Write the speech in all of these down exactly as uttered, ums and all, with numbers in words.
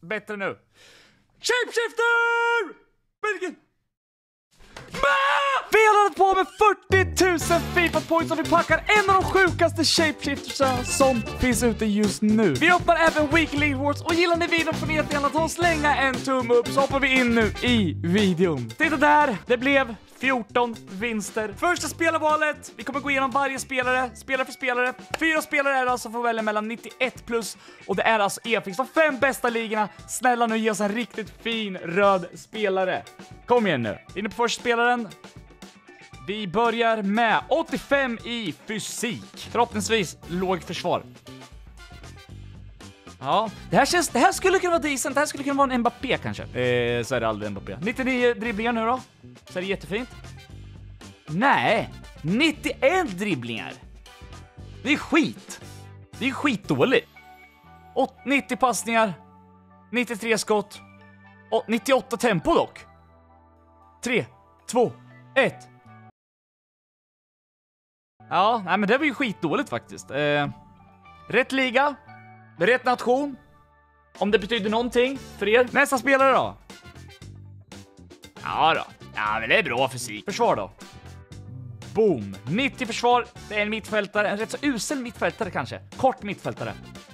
bättre nu. Shapeshifter! Belgien! Vi har laddat på med fyrtio tusen FIFA points och vi packar en av de sjukaste shapeshiftersarna som finns ute just nu. Vi öppnar även Weekly Rewards och gillar ni videon får ni jättegärna ta och slänga en tumme upp så hoppar vi in nu i videon. Titta där, det blev fjorton vinster. Första spelarvalet, vi kommer gå igenom varje spelare, spelare för spelare. Fyra spelare är det alltså, får välja mellan nittioett plus och det är alltså E-fix för fem bästa ligorna. Snälla nu ge oss en riktigt fin röd spelare. Kom igen nu, inne på första spelaren. Vi börjar med åttiofem i fysik. Förhoppningsvis låg försvar. Ja, det här känns, det här skulle kunna vara decent. Det här skulle kunna vara en Mbappé kanske. Eh, så är det aldrig Mbappé. nittionio dribblingar nu då. Så är det jättefint. Nej, nittioen dribblingar. Det är skit. Det är skitdåligt. Och nittio passningar. nittiotre skott. Och nittioåtta tempo dock. tre, två, ett. Ja, nej, men det var ju skitdåligt faktiskt. Eh, rätt liga. Rätt nation. Om det betyder någonting för er. Nästa spelare då. Ja då. Ja, men det är bra fysik. Försvar då. Boom. nittio försvar. Det är en mittfältare. En rätt så usel mittfältare kanske. Kort mittfältare.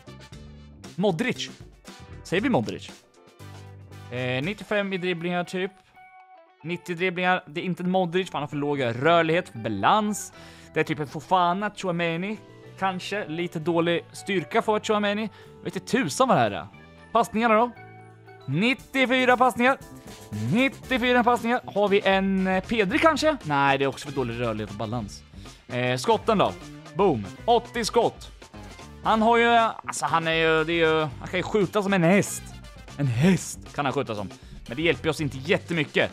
Modric. Säger vi Modric? Eh, nittiofem i dribblingar typ. nittio dribblingar. Det är inte en Modric för han har för låg rörlighet, för balans. Det är typ en Fofana, Chouameni. Kanske lite dålig styrka för Chouameni. Vet inte tusan vad det här är. Passningarna då? nittiofyra passningar. nittiofyra passningar. Har vi en eh, Pedri kanske? Nej, det är också för dålig rörlighet och balans. Eh, skotten då? Boom. åttio skott. Han har ju... Alltså han är ju... Det är ju han kan ju skjuta som en häst. En häst kan han skjuta som. Men det hjälper oss inte jättemycket.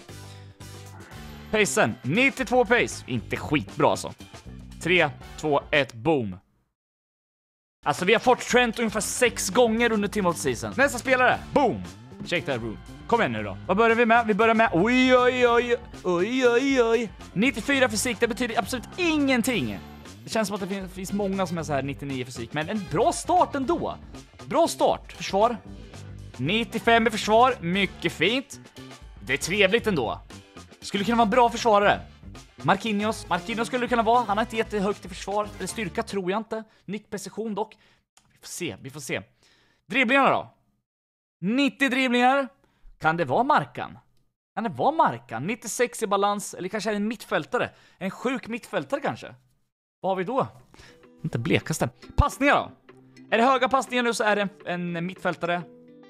Pacen. nittiotvå pace. Inte skitbra alltså. tre, två, ett, boom. Alltså vi har fått Trent ungefär sex gånger under Team of the Season. Nästa spelare, boom. Check that room. Kom igen nu då. Vad börjar vi med? Vi börjar med oj oj oj oj oj oj. nittiofyra fysik, det betyder absolut ingenting. Det känns som att det finns många som är så här nittionio fysik, men en bra start ändå. Bra start. Försvar. nittiofem i försvar, mycket fint. Det är trevligt ändå. Skulle kunna vara en bra försvarare. Marquinhos. Marquinhos skulle det kunna vara. Han har inte jättehögt i försvar. Eller styrka tror jag inte. Nickprecision dock. Vi får se, vi får se. Dribblingarna då? nittio dribblingar. Kan det vara Markan? Kan det vara Markan? nittiosex i balans. Eller kanske är det en mittfältare. En sjuk mittfältare kanske. Vad har vi då? Inte blekaste. Passningar då? Är det höga passningar nu så är det en, en mittfältare.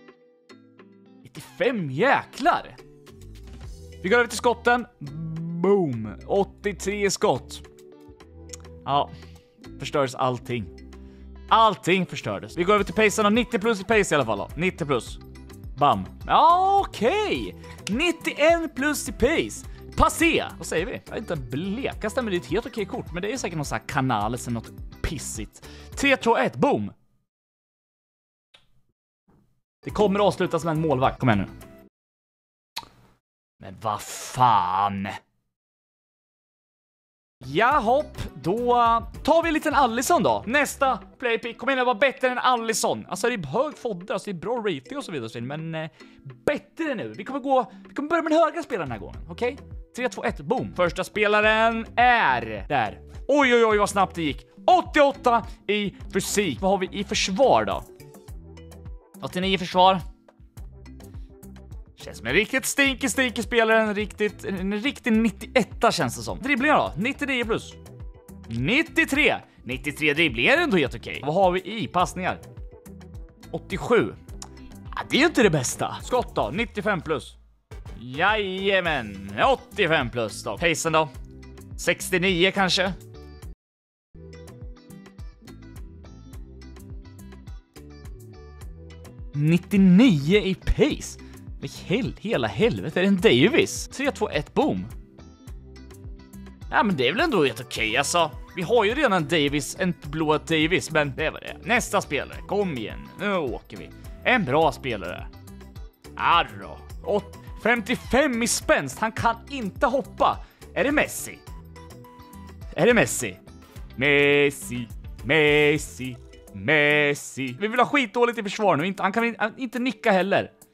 nittiofem, jäklar. Vi går över till skotten. Boom. åttiotre skott. Ja, förstördes allting. Allting förstördes. Vi går över till pacen och nittio plus i pace i alla fall då. nittio plus. Bam. Ja, okej. Okay. nittioen plus i pace. Passé. Vad säger vi? Jag är inte blekaste, men det är ett helt okej kort. Men det är säkert någon sån här kanal eller något pissigt. tre, två, ett. Boom. Det kommer att avslutas med en målvakt. Kom igen nu. Men vad fan. Ja, hopp. Då tar vi en liten Alisson då. Nästa playpick kommer att vara bättre än Alisson. Alltså det är hög fodder, alltså det är bra rating och så vidare. Men eh, bättre nu. Vi kommer gå, vi kommer börja med den höga spelaren den här gången. Okej? Okay? tre, två, ett, boom. Första spelaren är där. Oj, oj, oj, vad snabbt det gick. åttioåtta i fysik. Vad har vi i försvar då? åttionio i försvar. Känns som en riktigt stinky stinky spelare. En riktigt, en riktig nittioett känns det som. Dribblingar då? nittionio plus. nittiotre. nittiotre dribblingar är ändå helt okej. Vad har vi i passningar? åttiosju. Ah, det är ju inte det bästa. Skott då? nittiofem plus. Jajamän. åttiofem plus då. Pacen då? sextionio kanske. nittionio i pace. Hel, hela helvete, är det en Davis? tre, två, ett, boom. Ja, men det är väl ändå helt okej, alltså. Vi har ju redan en Davis, en blå Davis, men det var det. Nästa spelare, kom igen. Nu åker vi. En bra spelare. Arro. femtiofem i spänst, han kan inte hoppa. Är det Messi? Är det Messi? Messi, Messi, Messi. Vi vill ha skitdåligt i försvar nu. Han kan inte nicka heller.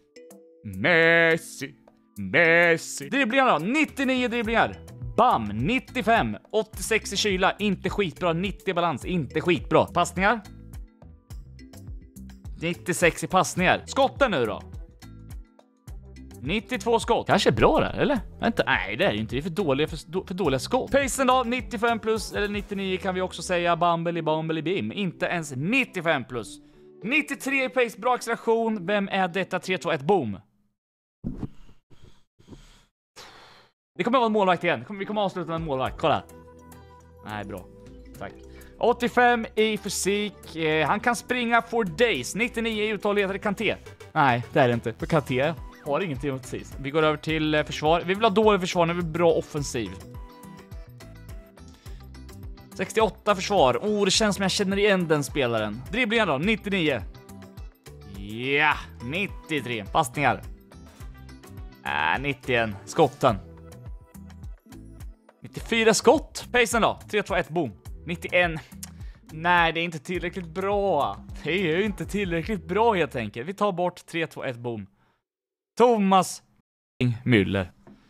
Messi. Messi. Dribblingar då. nittionio dribblingar. Bam. nittiofem. åttiosex i kyla. Inte skitbra. nittio i balans. Inte skitbra. Passningar. nittiosex i passningar. Skotten nu då. nittiotvå skott. Kanske är bra där, eller? Vänta. Nej, det är ju inte. Det är för dåliga, för, för dåliga skott. Pacen då. nittiofem plus. Eller nittionio kan vi också säga. Bambeli, bambeli, bim. Inte ens nittiofem plus. nittiotre i pace. Bra acceleration. Vem är detta? tre, två, ett, boom. Det kommer att vara en målvakt igen. Vi kommer att avsluta med en målvakt. Kolla. Nej, bra. Tack. åttiofem i fysik. Eh, han kan springa for days. nittionio i uthållighet. Är det Kanté? Nej, det är det inte. För Kanté har ingenting att säga. Vi går över till eh, försvar. Vi vill ha dålig försvar. Nu vill vi bra offensiv. sextioåtta försvar. Oh, det känns som jag känner igen den spelaren. Dribblingar då. nittionio. Ja, nittiotre. Passningar. Äh, nittioen. Skotten. nittiofyra skott. Pacen då. tre, två, ett, boom. nittioen. Nej, det är inte tillräckligt bra. Det är ju inte tillräckligt bra helt enkelt. Vi tar bort tre, två, ett, boom. Thomas Müller.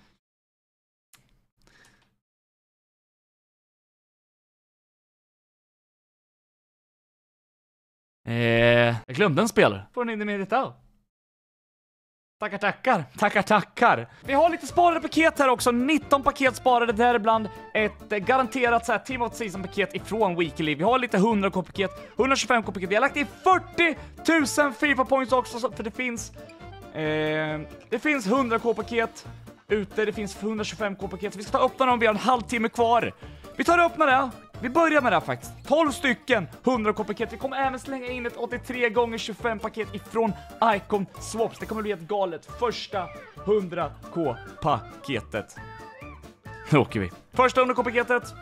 Eh, jag glömde en spelare. Får ni inte med det? Tackar, tackar. Tackar, tackar. Vi har lite sparade paket här också. nitton paket sparade, däribland ett eh, garanterat så här Team of the Season-paket ifrån Weekly. Vi har lite hundra K-paket, hundratjugofem K-paket. Vi har lagt in fyrtio tusen FIFA points också, så, för det finns eh, det finns hundra K-paket ute. Det finns hundratjugofem K-paket. Vi ska ta öppna dem. Vi har en halvtimme kvar. Vi tar och öppnar det. Vi börjar med det här faktiskt. tolv stycken hundra K-paket. Vi kommer även slänga in ett åttiotre gånger tjugofem paket ifrån Icon Swaps. Det kommer bli ett galet första hundra K-paketet. Nu åker vi. Första hundra K-paketet.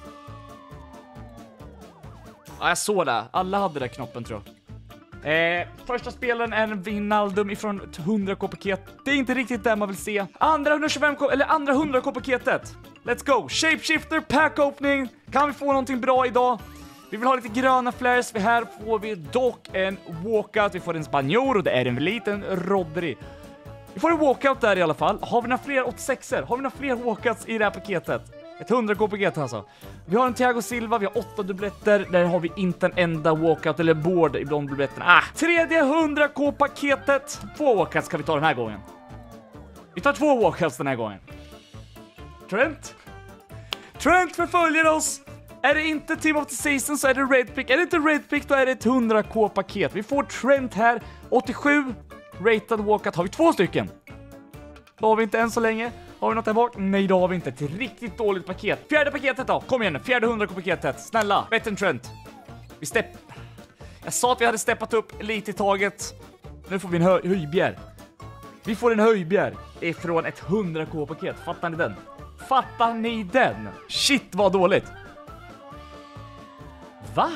Ja, jag såg det. Alla hade den knoppen, tror jag. Eh, första spelaren är en Wijnaldum ifrån ett hundra K-paket. Det är inte riktigt det man vill se. Andra hundratjugofem K, eller andra hundra K-paketet. Let's go. Shapeshifter, pack opening. Kan vi få någonting bra idag? Vi vill ha lite gröna flares. Här får vi dock en walkout. Vi får en spanjor och det är en liten Rodri. Vi får en walkout där i alla fall. Har vi några fler åttiosexer? Har vi några fler walkouts i det här paketet? Ett hundra K-paket alltså. Vi har en Thiago Silva, vi har åtta dubbletter. Där har vi inte en enda walkout eller board i de dubbletterna. Ah, tredje hundra K-paketet. Två walkouts ska vi ta den här gången. Vi tar två walkouts den här gången. Trent. Trent förföljer oss. Är det inte Team of the Season så är det Red Pick. Är det inte Red Pick då är det ett hundra K-paket. Vi får Trent här. åttiosju rated walkout. Har vi två stycken? Då har vi inte än så länge. Har vi något där bak? Nej, då har vi inte. Ett riktigt dåligt paket. Fjärde paketet då. Kom igen nu. Fjärde hundra K-paketet. Snälla. Bättre än Trent. Vi stepp... Jag sa att vi hade steppat upp lite i taget. Nu får vi en hö höjbjär. Vi får en höjbjär ifrån ett hundra K-paket. Fattar ni den? Fattar ni den? Shit, vad dåligt. Va?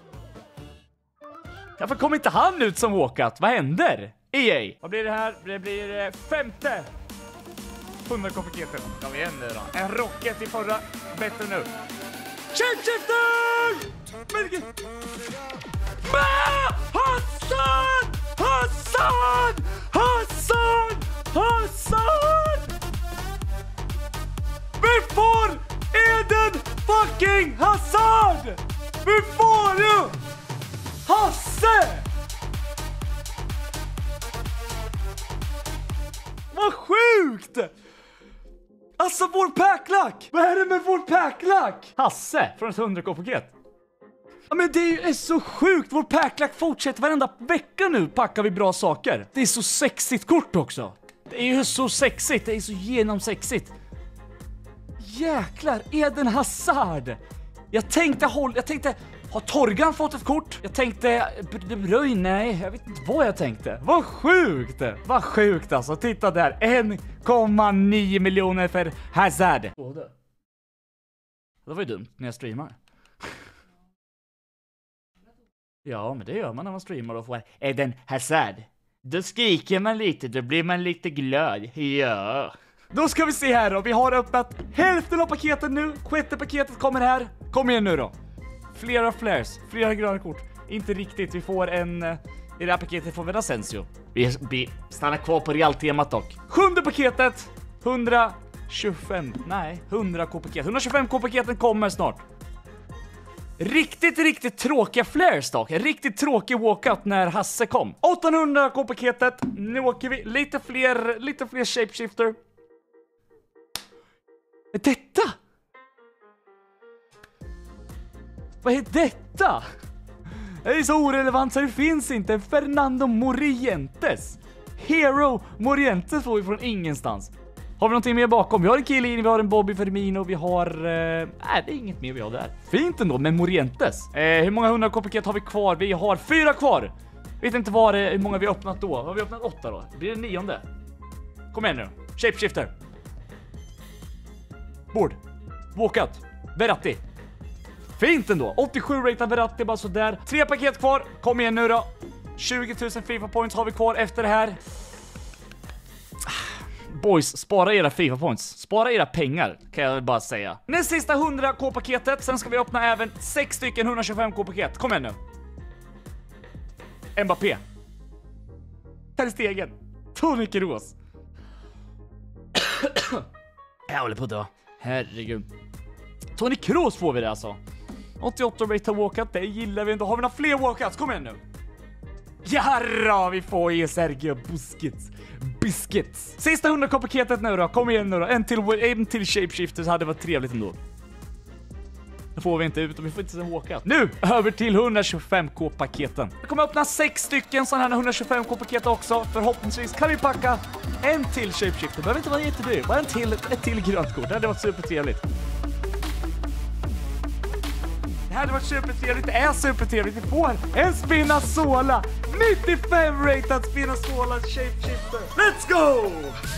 Varför kom inte han ut som walkout? Vad händer? E A. Vad blir det här? Det blir eh, femte hundra K-paketet. Kom igen nu då. En rocket i förra. Bättre nu. Shapeshifter! Men... Ah! Hassan! Hassan! Hassan! Hassan! Vi får Eden fucking Hazard! Vi får ju Hasse! Vad sjukt! Alltså vår packlack! Vad är det med vår packlack? Hasse från ett hundra K-paket. Ja, men det är så sjukt. Vår packlack fortsätter varenda vecka nu. Packar vi bra saker. Det är så sexigt kort också. Det är ju så sexigt. Det är så genomsexigt. Jäklar, Eden Hazard. Jag tänkte hålla, jag tänkte har Torgan fått ett kort? Jag tänkte De Bruyne, nej, jag vet inte vad jag tänkte. Vad sjukt. Vad sjukt alltså. Titta där. en komma nio miljoner för Hazard. Oh, det. det var ju dumt när jag streamar. Ja, men det gör man när man streamar och får Eden Hazard. Då skriker man lite, då blir man lite glad. Ja. Då ska vi se här då. Vi har öppnat hälften av paketet nu. Sjätte paketet kommer här. Kom igen nu då. Flera flares, flera gröna kort. Inte riktigt. Vi får en I det här paketet får vi Asensio. Vi, vi stannar kvar på Real-temat dock. Sjunde paketet. hundratjugofem. Nej, hundra K-paket. hundratjugofem K-paketen kommer snart. Riktigt, riktigt tråkiga flares dock. Riktigt tråkig walkout när Hasse kom. åttahundra K-paketet. Nu åker vi. Lite fler, lite fler shapeshifter. Detta? Vad är detta? Det är så orelevant så det finns inte. Fernando Morientes. Hero Morientes får vi från ingenstans. Har vi någonting mer bakom? Vi har en Chiellini, vi har en Bobby Firmino, vi har... Eh, nej, det är inget mer vi har där. Fint ändå, men Morientes. Eh, hur många hundra K-paket har vi kvar? Vi har fyra kvar. Vet inte vad det är, hur många vi har öppnat då. Har vi öppnat åtta då? Blir det nionde? Kom igen nu. Shapeshifter. Bord. Walkout. Verratti. Fint ändå. åttiosju rated Verratti, bara sådär. Tre paket kvar. Kom igen nu då. tjugo tusen FIFA points har vi kvar efter det här. Boys, spara era FIFA points. Spara era pengar, kan jag bara säga. Näst sista hundra K-paketet. Sen ska vi öppna även sex stycken hundratjugofem K-paket. Kom igen nu. Mbappé. Ter Stegen. Toni Kroos. Jag håller på att dö. Herregud. Toni Kroos får vi det alltså. åttioåtta rated walkout, det gillar vi inte. Har vi några fler walkouts? Kom igen nu. Jarra, vi får ju Sergio Busquets. Biscuits. Sista hundra K-paketet nu då. Kom igen nu då. En till, en till shapeshifter så hade det varit trevligt ändå. Det får vi inte ut och vi får inte en walkout. Nu över till hundratjugofem K-paketen. Vi kommer öppna sex stycken sådana här hundratjugofem K-paket också. Förhoppningsvis kan vi packa en till shapeshifter. Det behöver inte vara jättedyrt. Bara en till, ett till grönt kort. Det hade varit supertrevligt. Det hade varit supertrevligt. Det är supertrevligt. Vi får en Spinazzola. nittiofem rated Spinazzola shapeshifter. Let's go!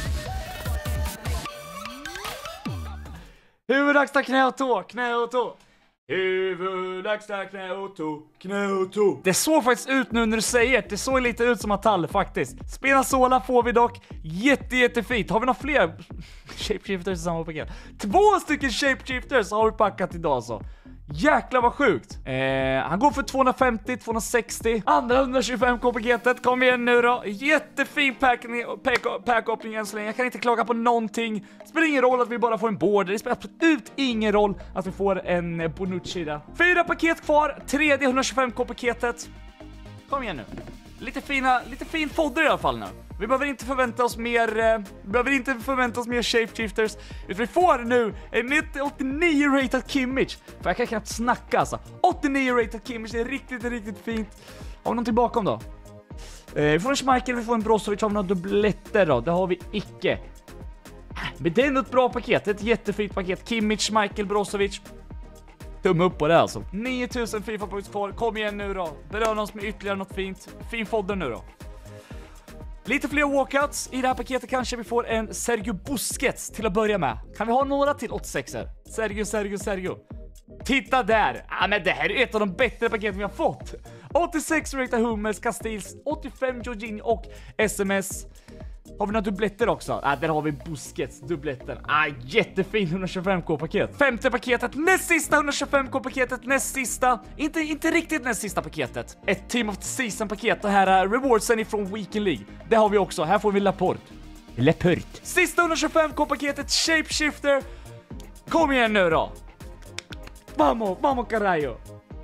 Huvud, axlar, knä och tå. Knä och tå. Huvud, axlar, knä och tå. Knä och tå. Det såg faktiskt ut nu när du säger det. Det såg lite ut som Atall faktiskt. Spinazzola får vi dock. Jätte, jättefint. Har vi några fler shapeshifters i samma paket? Två stycken shapeshifters har vi packat idag så. Jäklar vad sjukt. Eh, han går för tvåhundrafemtio, tvåhundrasextio. Andra hundratjugofem K-paketet. Kom igen nu då. Jättefin pack-opening än så länge. Jag kan inte klaga på någonting. Spelar ingen roll att vi bara får en border. Det spelar absolut ingen roll att vi får en Bonucci där. Fyra paket kvar. Tredje hundratjugofem K-paketet. Kom igen nu. Lite fina, lite fin fodder i alla fall nu. Vi behöver inte förvänta oss mer eh, vi behöver inte förvänta oss mer shapeshifters. Utan vi får nu en åttionio rated Kimmich. För jag kan knappt snacka alltså. åttionio rated Kimmich, det är riktigt, riktigt fint. Har vi någonting bakom då? Eh, vi får en Schmeichel, vi får en Brozovic. Har vi några dubbletter då? Det har vi icke. Men det är ett bra paket, ett jättefint paket. Kimmich, Schmeichel, Brozovic. Tumme upp på det alltså. nio tusen FIFA points kvar. Kom igen nu då. Berör oss med ytterligare något fint. Fin fodder nu då. Lite fler walkouts. I det här paketet kanske vi får en Sergio Busquets till att börja med. Kan vi ha några till åttiosex-er? Sergio, Sergio, Sergio. Titta där. Ah, men det här är ett av de bättre paketen vi har fått. åttiosex Rita Hummels, Castells, åttiofem Jorginho och S M S. Har vi några dubbletter också? Ah, där har vi Busquets, dubbletten. Ah, jättefin hundratjugofem K-paket. Femte paketet, näst sista hundratjugofem K-paketet, näst sista. Inte, inte riktigt näst sista paketet. Ett Team of the Season-paket. Det här är rewardsen ifrån Weekend League. Det har vi också. Här får vi Laporte. Laporte. Sista hundratjugofem K-paketet, Shapeshifter. Kom igen nu då. Vamos, vamos carajo.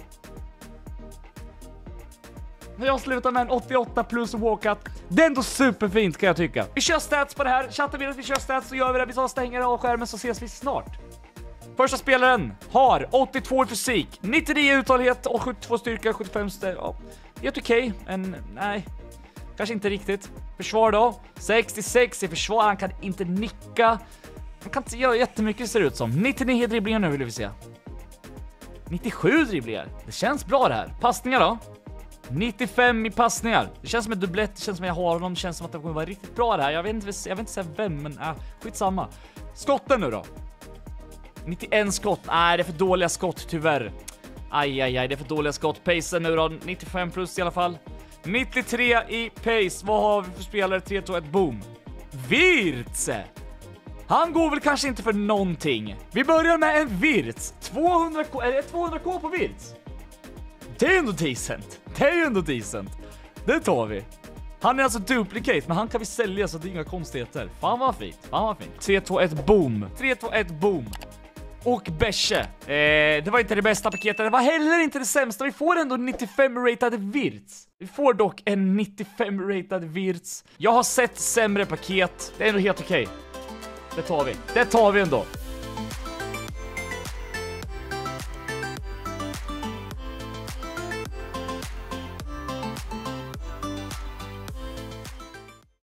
Jag slutar med en åttioåtta plus walkout. Det är ändå superfint kan jag tycka. Vi kör stats på det här. Chattar vi att vi kör stats så gör vi det. Vi stänger av skärmen så ses vi snart. Första spelaren har åttiotvå i fysik, nittionio uthållighet och sjuttiotvå styrka, sjuttiofem stä... Ja, helt okej. Okay. En... Nej. Kanske inte riktigt. Försvar då. sextiosex i försvar. Han kan inte nicka. Han kan inte göra jättemycket ser det ut som. nittionio dribblingar nu vill vi se. nittiosju dribblingar. Det känns bra det här. Passningar då. nittiofem i passningar. Det känns som en dubblett, det känns som jag har honom. Det känns som att det kommer vara riktigt bra det här. Jag vet inte, jag vet inte säga vem, men äh, skitsamma. Skotten nu då. nittioen skott. Nej, det är för dåliga skott tyvärr. Aj, aj, aj, det är för dåliga skott. Pace nu då, nittiofem plus i alla fall. nittiotre i pace. Vad har vi för spelare? tre, två, ett, boom. Wirtz. Han går väl kanske inte för någonting. Vi börjar med en Wirtz. tvåhundra K, är det tvåhundra K på Wirtz? Det är ändå decent. Det är ju ändå decent. Det tar vi. Han är alltså duplicate, men han kan vi sälja så det är inga konstigheter. Fan vad fint, fan vad fint. tre, två, ett, boom. tre, två, ett, boom. Och Besche. Eh, det var inte det bästa paketet. Det var heller inte det sämsta. Vi får ändå nittiofem-ratade Wirtz. Vi får dock en nittiofem-ratad Wirtz. Jag har sett sämre paket. Det är ändå helt okej. Det tar vi. Det tar vi ändå.